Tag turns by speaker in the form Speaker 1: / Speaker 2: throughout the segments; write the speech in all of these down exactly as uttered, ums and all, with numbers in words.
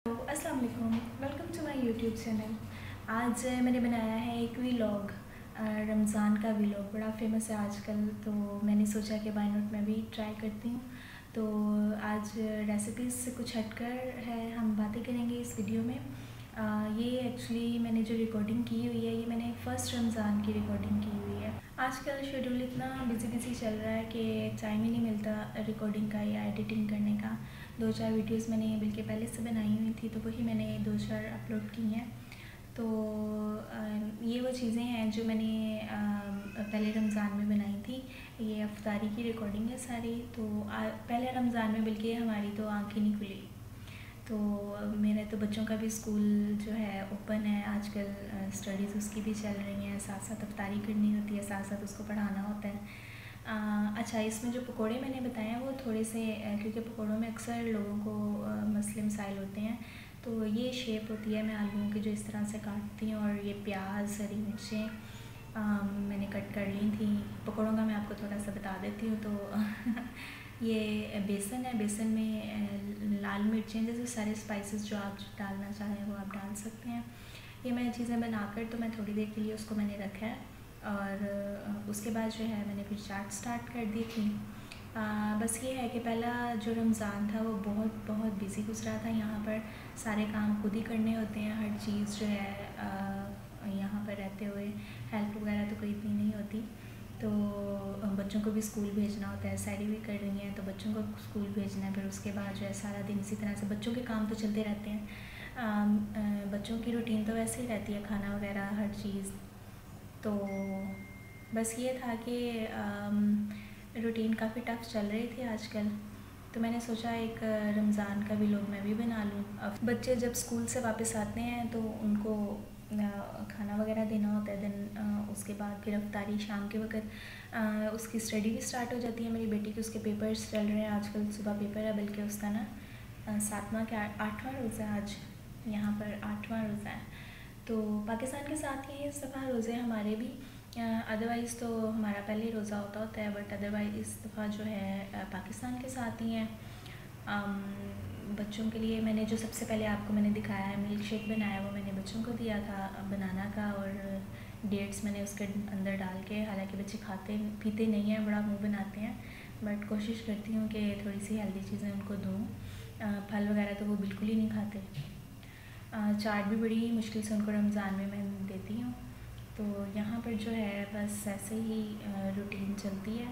Speaker 1: अस्सलाम वालेकुम, welcome to my YouTube channel. आज मैंने बनाया है एक वीलॉग, रमज़ान का वीलॉग। बड़ा फेमस है आजकल, तो मैंने सोचा कि व्हाई नॉट मैं भी ट्राई करती हूँ। तो आज रेसिपीज़ से कुछ हटकर है, हम बातें करेंगे इस वीडियो में। आ, ये एक्चुअली मैंने जो रिकॉर्डिंग की हुई है, ये मैंने फ़र्स्ट रमज़ान की रिकॉर्डिंग की हुई है। आजकल शेड्यूल इतना बिजी बिजी चल रहा है कि टाइम ही नहीं मिलता रिकॉर्डिंग का या एडिटिंग करने का। दो चार वीडियोस मैंने बल्कि पहले से बनाई हुई थी, तो वही मैंने दो चार अपलोड की हैं। तो ये वो चीज़ें हैं जो मैंने पहले रमज़ान में बनाई थी। ये अफ्तारी की रिकॉर्डिंग है सारी। तो पहले रमज़ान में बल्कि हमारी तो आँखें नहीं खुली। तो मेरे तो बच्चों का भी स्कूल जो है ओपन है आजकल, स्टडीज़ उसकी भी चल रही हैं, साथ साथ अफ्तारी करनी होती है, साथ साथ उसको पढ़ाना होता है। आ, अच्छा, इसमें जो पकोड़े मैंने बताए हैं वो थोड़े से, क्योंकि पकोड़ों में अक्सर लोगों को मसले मसाइल होते हैं। तो ये शेप होती है मैं आलूओं की जो इस तरह से काटती हूँ, और ये प्याज, हरी मिर्चें मैंने कट कर ली थी। पकोड़ों का मैं आपको थोड़ा सा बता देती हूँ। तो ये बेसन है, बेसन में लाल मिर्चें, जैसे सारे स्पाइसेस जो आप डालना चाहें वो आप डाल सकते हैं। ये मैं चीज़ें बनाकर तो मैं थोड़ी देर के लिए उसको मैंने रखा है, और उसके बाद जो है मैंने फिर चाट स्टार्ट कर दी थी। आ, बस ये है कि पहला जो रमज़ान था वो बहुत बहुत बिज़ी गुजरा था। यहाँ पर सारे काम खुद ही करने होते हैं, हर चीज़ जो है यहाँ पर रहते हुए हेल्प वगैरह तो कोई इतनी नहीं होती। तो बच्चों को भी स्कूल भेजना होता है, सैरी भी कर रही हैं तो बच्चों को स्कूल भेजना है। फिर उसके बाद जो है सारा दिन इसी तरह से बच्चों के काम तो चलते रहते हैं। आ, आ, बच्चों की रूटीन तो वैसे ही रहती है, खाना वगैरह हर चीज़। तो बस ये था कि रूटीन काफ़ी टफ़ चल रही थी आजकल। तो मैंने सोचा एक रमज़ान का व्लॉग मैं भी बना लूँ। अब बच्चे जब स्कूल से वापस आते हैं तो उनको खाना वगैरह देना होता है। दिन उसके बाद फिर अफ्तारी शाम के वक्त उसकी स्टडी भी स्टार्ट हो जाती है मेरी बेटी की। उसके पेपर्स चल रहे हैं आजकल, सुबह पेपर है, बल्कि उसका ना सातवां क्या आठवां रोज़ा है आज, यहाँ पर आठवां रोज़ा है। तो पाकिस्तान के साथ ही इस दफ़ा रोज़े हमारे भी, अदरवाइज़ तो हमारा पहले रोज़ा होता होता है, बट अदरवाइज़ इस दफ़ा जो है पाकिस्तान के साथ ही हैं। बच्चों के लिए मैंने जो सबसे पहले आपको मैंने दिखाया है मिल्क शेक बनाया, वो मैंने बच्चों को दिया था बनाना का, और डेट्स मैंने उसके अंदर डाल के, हालांकि बच्चे खाते पीते नहीं हैं, बड़ा मुँह बनाते हैं, बट कोशिश करती हूँ कि थोड़ी सी हेल्दी चीज़ें उनको दूँ। फल वगैरह तो वो बिल्कुल ही नहीं खाते। चाट भी बड़ी मुश्किल से उनको रमज़ान में मैं देती हूँ। तो यहाँ पर जो है बस ऐसे ही रूटीन चलती है।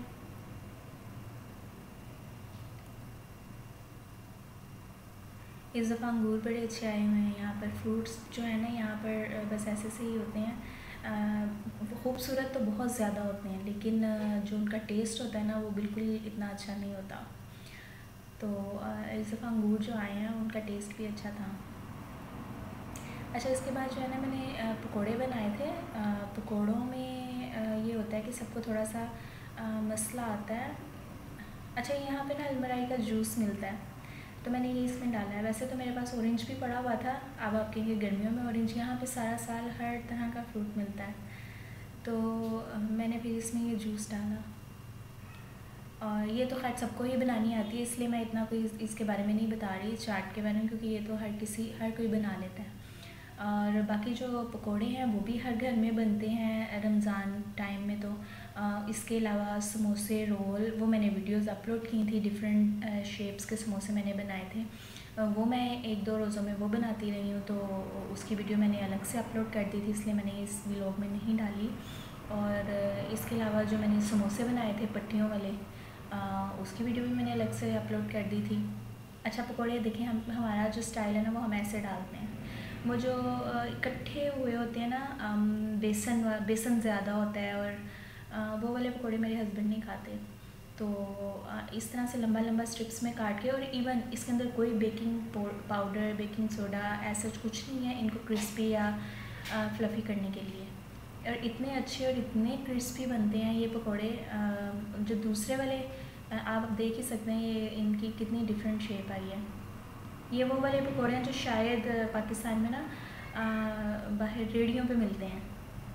Speaker 1: इस दफ़ा अंगूर बड़े अच्छे आए हुए हैं। यहाँ पर फ्रूट्स जो है ना, यहाँ पर बस ऐसे से ही होते हैं। खूबसूरत तो बहुत ज़्यादा होते हैं, लेकिन जो उनका टेस्ट होता है ना वो बिल्कुल इतना अच्छा नहीं होता। तो इस दफ़ा अंगूर जो आए हैं उनका टेस्ट भी अच्छा था। अच्छा, इसके बाद जो है ना मैंने पकोड़े बनाए थे। पकोड़ों में ये होता है कि सबको थोड़ा सा मसला आता है। अच्छा, यहाँ पे ना अलमराई का जूस मिलता है, तो मैंने ये इसमें डाला है। वैसे तो मेरे पास ऑरेंज भी पड़ा हुआ था, अब आप कहेंगे गर्मियों में ऑरेंज, यहाँ पे सारा साल हर तरह का फ्रूट मिलता है। तो मैंने फिर इसमें ये जूस डाला, और ये तो खैर सबको ही बनानी आती है, इसलिए मैं इतना कोई इसके बारे में नहीं बता रही चाट के बारे में, क्योंकि ये तो हर किसी हर कोई बना लेता है। और बाकी जो पकोड़े हैं वो भी हर घर में बनते हैं रमज़ान टाइम में। तो आ, इसके अलावा समोसे, रोल, वो मैंने वीडियोस अपलोड की थी, डिफरेंट शेप्स के समोसे मैंने बनाए थे, वो मैं एक दो रोज़ों में वो बनाती रही हूँ। तो उसकी वीडियो मैंने अलग से अपलोड कर दी थी, इसलिए मैंने इस व्लॉग में नहीं डाली। और इसके अलावा जो मैंने समोसे बनाए थे पट्टियों वाले, आ, उसकी वीडियो भी मैंने अलग से अपलोड कर दी थी। अच्छा, पकोड़े देखें, हम हमारा जो स्टाइल है ना वो हम ऐसे डालते हैं। वो जो इकट्ठे हुए होते हैं ना, बेसन बेसन ज़्यादा होता है, और वो वाले पकोड़े मेरे हस्बैंड नहीं खाते। तो इस तरह से लंबा लंबा स्ट्रिप्स में काट के, और इवन इसके अंदर कोई बेकिंग पाउडर, बेकिंग सोडा ऐसा कुछ नहीं है इनको क्रिस्पी या फ्लफ़ी करने के लिए। और इतने अच्छे और इतने क्रिस्पी बनते हैं ये पकोड़े। जो दूसरे वाले आप देख ही सकते हैं, ये इनकी कितनी डिफरेंट शेप आई है। ये वो वाले पकोड़े हैं जो शायद पाकिस्तान में ना बाहर रेडियों पे मिलते हैं।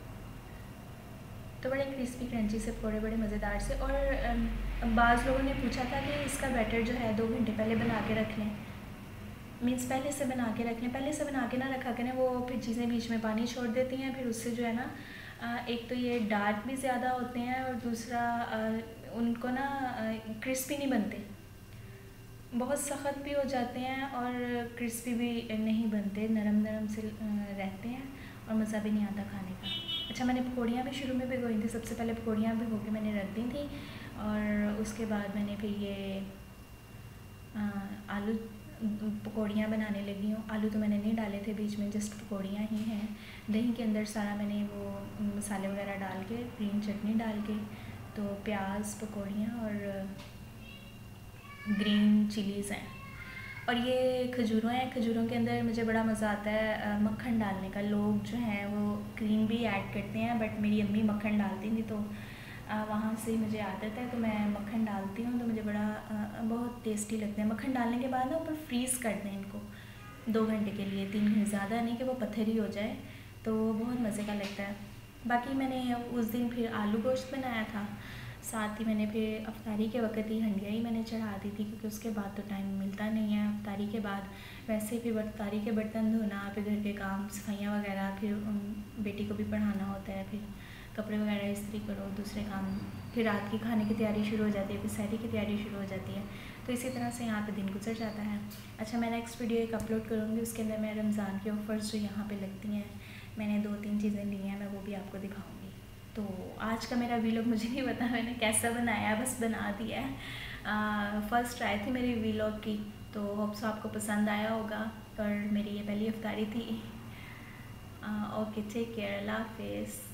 Speaker 1: तो बड़े क्रिस्पी क्रंची से पकोड़े, बड़े मज़ेदार से। और बाज़ लोगों ने पूछा था कि इसका बैटर जो है दो घंटे पहले बना के रख लें, मीन्स पहले से बना के रख लें। पहले से बना के ना रखा करें, वो फिर चीज़ें बीच में पानी छोड़ देती हैं, फिर उससे जो है ना एक तो ये डार्क भी ज़्यादा होते हैं और दूसरा उनको ना क्रिस्पी नहीं बनते, बहुत सख्त भी हो जाते हैं और क्रिस्पी भी नहीं बनते, नरम नरम से रहते हैं और मज़ा भी नहीं आता खाने का। अच्छा, मैंने पकौड़ियाँ भी शुरू में भिगोई थी, सबसे पहले पकौड़ियाँ भिगो के मैंने रख दी थी और उसके बाद मैंने फिर ये आ, आलू पकौड़ियाँ बनाने लगी हूँ। आलू तो मैंने नहीं डाले थे बीच में, जस्ट पकौड़ियाँ ही हैं। दही के अंदर सारा मैंने वो मसाले वगैरह डाल के, ग्रीन चटनी डाल के, तो प्याज, पकौड़ियाँ और ग्रीन चिलीज़ हैं। और ये खजूरों हैं, खजूरों के अंदर मुझे बड़ा मज़ा आता है मक्खन डालने का। लोग जो हैं वो क्रीम भी ऐड करते हैं, बट मेरी अम्मी मक्खन डालती थी तो वहाँ से मुझे आदत है, तो मैं मक्खन डालती हूँ, तो मुझे बड़ा बहुत टेस्टी लगता है। मक्खन डालने के बाद ना ऊपर फ्रीज़ कर दें इनको दो घंटे के लिए, तीन घंटे, ज़्यादा नहीं कि वो पत्थर ही हो जाए, तो बहुत मज़े का लगता है। बाकी मैंने उस दिन फिर आलू गोश्त बनाया था, साथ ही मैंने फिर अफ्तारी के वक्त ही हंडिया ही मैंने चढ़ा दी थी, क्योंकि उसके बाद तो टाइम मिलता नहीं है। अफ्तारी के बाद वैसे फिर अफ्तारी के बर्तन धोना, फिर घर के काम, सफाइयाँ वगैरह, फिर बेटी को भी पढ़ाना होता है, फिर कपड़े वगैरह इस्त्री करो, दूसरे काम, फिर रात की खाने की तैयारी शुरू हो जाती है, फिर सहरी की तैयारी शुरू हो जाती है, तो इसी तरह से यहाँ पे दिन गुजर जाता है। अच्छा, मैं नेक्स्ट वीडियो एक अपलोड करूँगी, उसके अंदर मैं रमज़ान के ऑफ़र्स जो यहाँ पे लगती हैं, मैंने दो तीन चीज़ें ली हैं, मैं वो भी आपको दिखाऊँगी। तो आज का मेरा वीलॉग मुझे नहीं पता मैंने कैसा बनाया, बस बना दिया है। फर्स्ट ट्राई थी मेरी वीलॉग की, तो होप्स आपको पसंद आया होगा, पर मेरी ये पहली अफ्तारी थी। ओके, टेक केयर, अल्लाह हाफिज़।